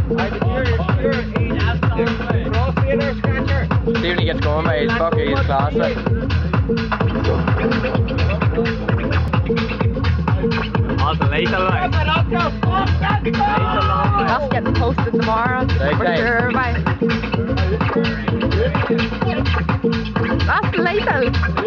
Stephen gets going, mate. He's fucking, he's class, like. Oh, the later, like. That's getting posted tomorrow. For sure, mate. That's later.